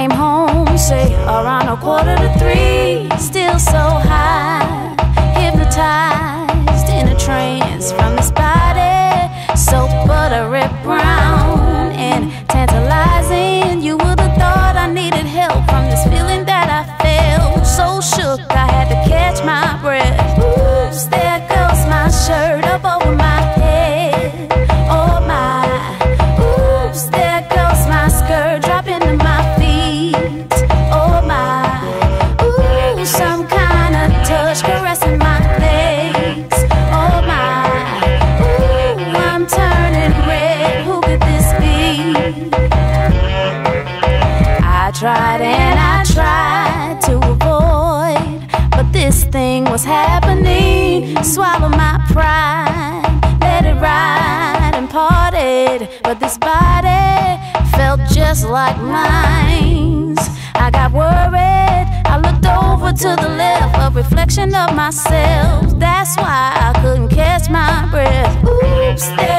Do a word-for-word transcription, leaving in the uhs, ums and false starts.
came home, say around a quarter to three. Still so high, hypnotized in a trance from this body, so buttery brown and tantalizing. You would have thought I needed help from this feeling that I felt. So shook I had to catch my breath. Oops, there goes my shirt up over my head. Oh my, oops, there goes my skirt dropping to my feet. Oh my, ooh, some kind of touch caressing my legs. Oh my, ooh, I'm turning red. Who could this be? I tried and I tried to avoid, but this thing was happening. Swallow my pride, let it ride and parted, but this body felt just like mine. I got worried, I looked over to the left, a reflection of myself. That's why I couldn't catch my breath. Oops, there